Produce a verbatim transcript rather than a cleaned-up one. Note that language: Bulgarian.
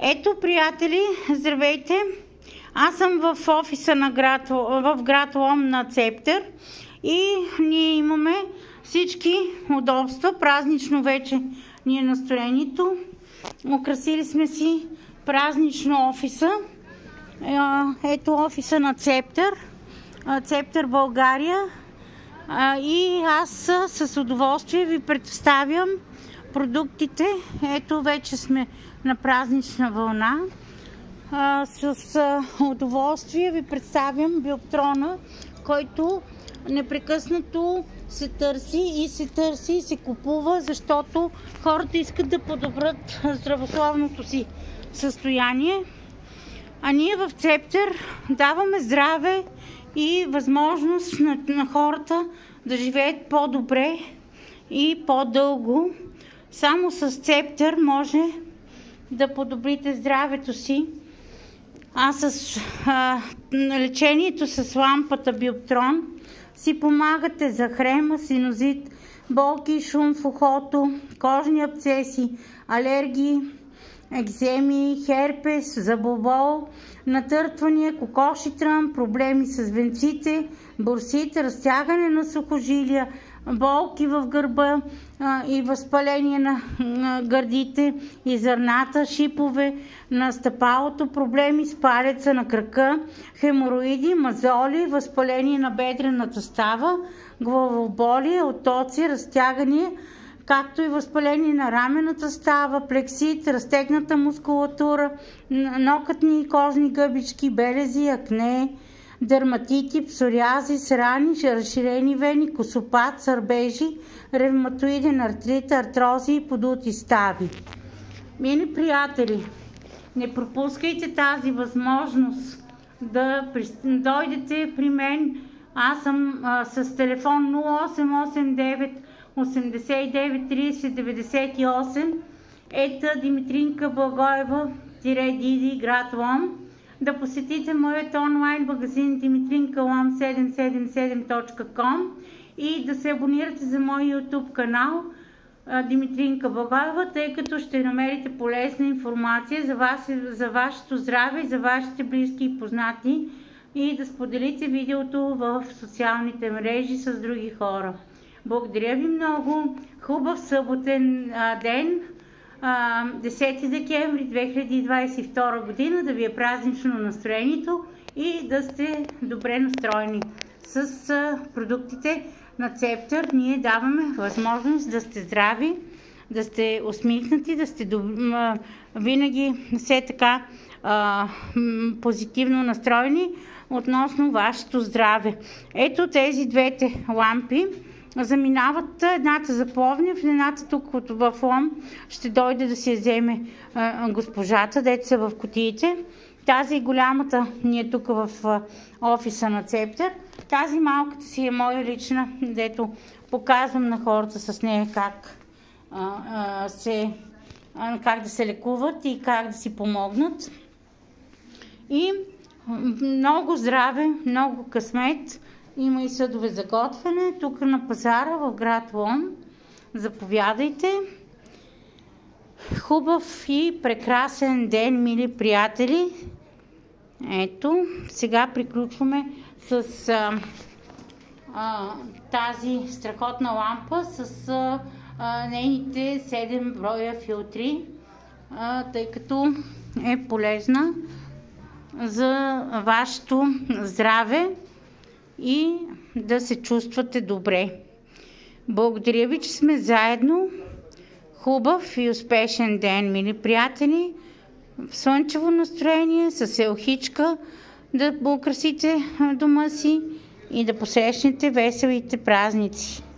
Ето, приятели, здравейте! Аз съм в офиса на град, в град Лом на Цептър и ние имаме всички удобства. Празнично вече ни е настроението. Украсили сме си празнично офиса. Ето офиса на Цептър, Цептър България. И аз с удоволствие ви представям продуктите. Ето вече сме на празнична вълна. А, с а, удоволствие ви представям Биоптрона, който непрекъснато се търси и се търси и се купува, защото хората искат да подобрят здравословното си състояние. А ние в Цептър даваме здраве и възможност на, на хората да живеят по-добре и по-дълго. Само с Цептър може да подобрите здравето си. А с а, лечението с лампата Биоптрон си помагате за хрема, синузит, болки, шум в ухото, кожни абцеси, алергии, екземи, херпес, зъбобол, натъртвания, кокоши трън, проблеми с венците, бурсит, разтягане на сухожилия, болки в гърба а, и възпаление на, на гърдите и зърната, шипове на стъпалото, проблеми с палеца на крака, хемороиди, мазоли, възпаление на бедрената става, главоболие, отоци, разтягане, както и възпаление на рамената става, плексит, разтегната мускулатура, нокътни и кожни гъбички, белези, акне, дерматити, псориазис, рани, разширени вени, косопат, сърбежи, ревматоиден артрит, артрози и подути стави. Мили приятели, не пропускайте тази възможност да дойдете при мен. Аз съм а, с телефон нула осем осем девет осемдесет и девет тридесет деветдесет и осем. Ета Димитринка Благоева, Диди, град Лом. Да посетите моят онлайн магазин димитринка лом седемстотин седемдесет и седем точка ком и да се абонирате за моя YouTube канал Димитринка Благоева, тъй като ще намерите полезна информация за вас, за вашето здраве и за вашите близки и познати, и да споделите видеото в социалните мрежи с други хора. Благодаря ви много! Хубав съботен а, ден! десети декември две хиляди двадесет и втора година, да ви е празнично настроението и да сте добре настроени. С а, продуктите на Цептър ние даваме възможност да сте здрави, да сте усмихнати, да сте а, винаги все така а, позитивно настроени относно вашето здраве. Ето тези двете лампи заминават, едната за Пловдив, едната тук в Лом ще дойде да си вземе а, госпожата, дето са в кутиите. Тази голямата ни е тук в а, офиса на Цептър. Тази малката си е моя лична, дето показвам на хората с нея как, а, а, се, а, как да се лекуват и как да си помогнат. И много здраве, много късмет. Има и съдове за готвене тук на пазара в град Лом. Заповядайте. Хубав и прекрасен ден, мили приятели. Ето, сега приключваме с а, а, тази страхотна лампа с а, а, нейните седем броя филтри, а, тъй като е полезна за вашето здраве и да се чувствате добре. Благодаря ви, че сме заедно. Хубав и успешен ден, мили приятели. В слънчево настроение, с елхичка да украсите дома си и да посрещнете веселите празници.